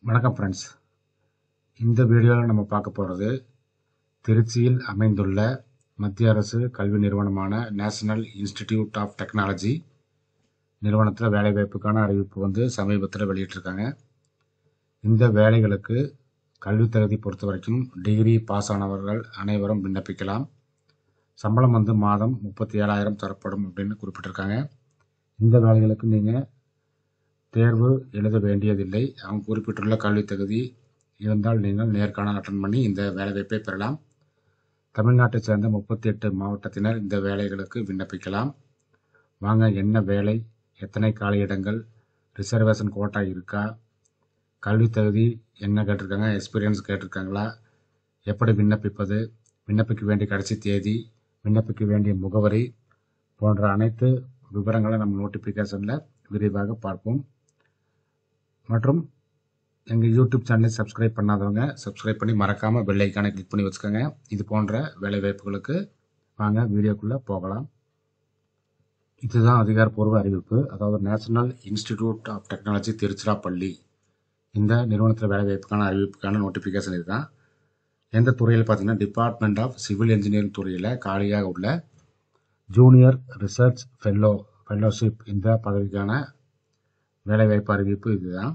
வணக்கம் ஃப்ரெண்ட்ஸ். இந்த வீடியோவில் நம்ம பார்க்க போகிறது திருச்சியில் அமைந்துள்ள மத்திய அரசு கல்வி நிறுவனமான நேஷனல் இன்ஸ்டிடியூட் ஆஃப் டெக்னாலஜி நிறுவனத்தில் வேலைவாய்ப்புக்கான அறிவிப்பு சமீபத்தில் வெளியிட்டிருக்காங்க. இந்த வேலைகளுக்கு கல்வி தகுதி பொறுத்த வரைக்கும் டிகிரி பாஸ் ஆனவர்கள் அனைவரும் விண்ணப்பிக்கலாம். சம்பளம் மாதம் 37,000 தரப்படும் அப்படின்னு குறிப்பிட்டிருக்காங்க. இந்த வேலைகளுக்கு நீங்கள் தேர்வு எழுத வேண்டியதில்லை. அவங்க குறிப்பிட்டுள்ள கல்வி தகுதி இருந்தால் நீங்கள் நேர்காணல் அட்டன் பண்ணி இந்த வேலைவாய்ப்பை பெறலாம். தமிழ்நாட்டை சேர்ந்த 38 மாவட்டத்தினர் இந்த வேலைகளுக்கு விண்ணப்பிக்கலாம். வாங்க, என்ன வேலை, எத்தனை காலியிடங்கள், ரிசர்வேஷன் கோட்டா இருக்கா, கல்வி தகுதி என்ன கேட்டிருக்காங்க, எக்ஸ்பீரியன்ஸ் கேட்டிருக்காங்களா, எப்படி விண்ணப்பிப்பது, விண்ணப்பிக்க வேண்டிய கடைசி தேதி, விண்ணப்பிக்க வேண்டிய முகவரி போன்ற அனைத்து விவரங்களை நம்ம நோட்டிஃபிகேஷனில் விரிவாக பார்ப்போம். மற்றும் எங்கள் யூடியூப் சேனலை சப்ஸ்கிரைப் பண்ணாதவங்க சப்ஸ்கிரைப் பண்ணி மறக்காமல் பெல் ஐக்கானை கிளிக் பண்ணி வச்சுக்கோங்க. இது போன்ற வேலைவாய்ப்புகளுக்கு வாங்க வீடியோக்குள்ளே போகலாம். இதுதான் அதிகாரப்பூர்வ அறிவிப்பு. அதாவது national institute of technology Tiruchirappalli இந்த நிறுவனத்தில் வேலைவாய்ப்புக்கான அறிவிப்புக்கான நோட்டிஃபிகேஷன் இதுதான். எந்த துறையில் பார்த்தீங்கன்னா டிபார்ட்மெண்ட் ஆஃப் சிவில் இன்ஜினியரிங் துறையில் காலியாக உள்ள ஜூனியர் ரிசர்ச் ஃபெல்லோஷிப் இந்த பதவிக்கான வேலைவாய்ப்பு அறிவிப்பு இதுதான்.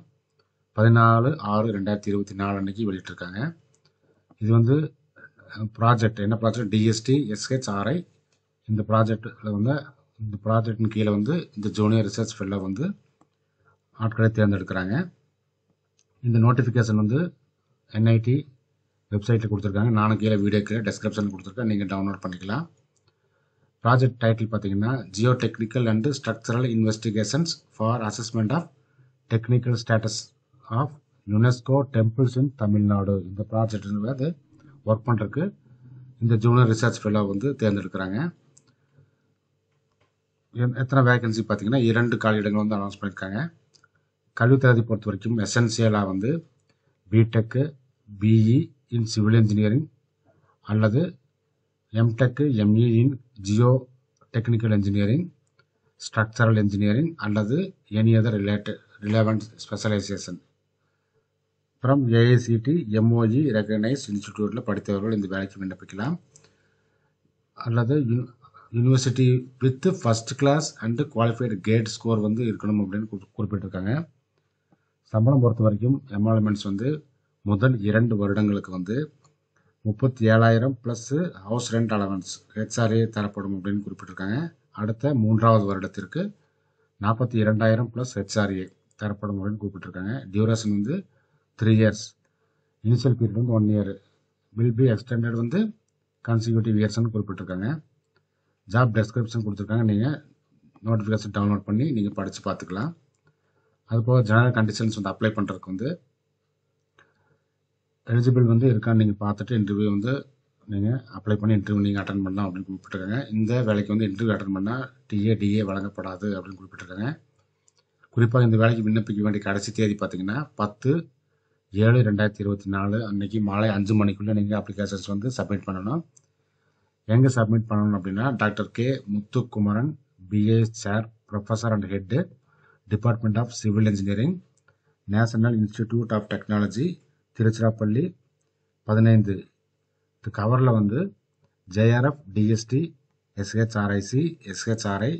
14/6/2024 அன்னைக்கு வெளியிட்டிருக்காங்க. இது ப்ராஜெக்ட் என்ன ப்ராஜெக்ட், டிஎஸ்டி எஸ்ஹெச்ஆர்ஐ. இந்த ப்ராஜெக்டில் இந்த ப்ராஜெக்டின் கீழே இந்த ஜூனியர் ரிசர்ச் ஃபெல்லோ ஆட்களை தேர்ந்தெடுக்கிறாங்க. இந்த நோட்டிஃபிகேஷன் என்ஐடி வெப்சைட்டில் கொடுத்துருக்காங்க. நானும் கீழே வீடியோ கீழே டெஸ்கிரிப்ஷனில் கொடுத்துருக்கேன், நீங்கள் டவுன்லோட் பண்ணிக்கலாம். ப்ராஜெக்ட் டைட்டில் பார்த்தீங்கன்னா geotechnical and structural investigations for assessment of technical status of UNESCO temples in Tamil Nadu. இந்த ப்ராஜெக்ட் ஒர்க் பண்ணுறதுக்கு இந்த ஜூனியர் ரிசர்ச் ஃபெல்லோ தேர்ந்தெடுக்கிறாங்க. எத்தனை வேகன்சி பார்த்தீங்கன்னா 2 காலியிடங்கள் அனௌன்ஸ் பண்ணியிருக்காங்க. கல்வி தகுதி பொறுத்த வரைக்கும் எசென்சியலாக BTech BE in civil engineering அல்லது MTech ME in geotechnical engineering, structural engineering அல்லது any other relevant specialisation from AICTE MoE recognise இன்ஸ்டிடியூட்டில் படித்தவர்கள் இந்த வேலைக்கு விண்ணப்பிக்கலாம். அல்லது university with first class and qualified GATE score இருக்கணும் அப்படின்னு குறிப்பிட்டிருக்காங்க. சம்பளம் பொறுத்த வரைக்கும் எம்ப்ளாய்மெண்ட்ஸ் முதல் 2 வருடங்களுக்கு 37,000 plus house rent allowance HRA தரப்படும் அப்படின்னு குறிப்பிட்டிருக்காங்க. அடுத்த 3வது வருடத்திற்கு 42,000 ப்ளஸ் ஹெச்ஆர்ஏ தரப்படும் அப்படின்னு குறிப்பிட்டிருக்காங்க. Duration 3 years, initial period 1 year, will be extended consecutive இயர்ஸ்னு குறிப்பிட்டிருக்காங்க. ஜாப் டெஸ்கிரிப்ஷன் கொடுத்துருக்காங்க. நீங்கள் நோட்டிஃபிகேஷன் டவுன்லோட் பண்ணி நீங்கள் படித்து பார்த்துக்கலாம். அதுபோக ஜெனரல் கண்டிஷன்ஸ் அப்ளை பண்ணுறதுக்கு எலிஜிபிள் இருக்கான்னு நீங்கள் பார்த்துட்டு இன்டர்வியூ நீங்கள் அப்ளை பண்ணி இன்டர்வியூ நீங்கள் அட்டன் பண்ணலாம் அப்படின்னு குறிப்பிட்டிருக்காங்க. இந்த வேலைக்கு இன்டர்வியூ அட்டன் பண்ணால் டிஏ வழங்கப்படாது அப்படின்னு குறிப்பிட்டிருக்காங்க. குறிப்பாக இந்த வேலைக்கு விண்ணப்பிக்க வேண்டிய கடைசி தேதி பார்த்தீங்கன்னா 10/7/2024 அன்னைக்கு மாலை 5 மணிக்குள்ளே நீங்கள் அப்ளிகேஷன்ஸ் சப்மிட் பண்ணணும். எங்கே சப்மிட் பண்ணணும் அப்படின்னா doctor K Muthukumaran, PA chair, professor and head, department of civil engineering, national institute of technology Tiruchirappalli 15. இது கவரில் ஜேஆர்எஃப் டிஎஸ்டி எஸ்ஹெச்ஆர்ஐசி எஸ்ஹெச்ஆர்ஐ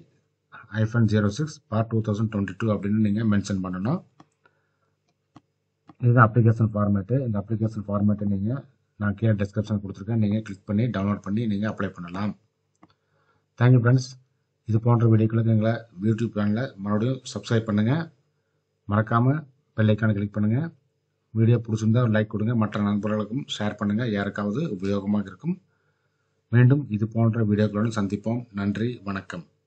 -06/2022 அப்படின்னு நீங்கள் மென்ஷன் பண்ணணும். இதுதான் அப்ளிகேஷன் ஃபார்மேட்டு. இந்த அப்ளிகேஷன் ஃபார்மேட்டை நான் கீழே டிஸ்கிரிப்ஷன் கொடுத்துருக்கேன், நீங்கள் கிளிக் பண்ணி டவுன்லோட் பண்ணி நீங்கள் அப்ளை பண்ணலாம். Thank you friends. இது போன்ற வீடியோக்களுக்கு எங்களை யூடியூப் சேனலில் மறுபடியும் சப்ஸ்கிரைப் பண்ணுங்கள். மறக்காமல் பெல் ஐக்கானை கிளிக் பண்ணுங்கள். வீடியோ பிடிச்சிருந்தா ஒரு லைக் கொடுங்க. மற்ற நண்பர்களுக்கும் ஷேர் பண்ணுங்கள், யாருக்காவது உபயோகமாக இருக்கும். மீண்டும் இது போன்ற வீடியோக்களுடன் சந்திப்போம். நன்றி, வணக்கம்.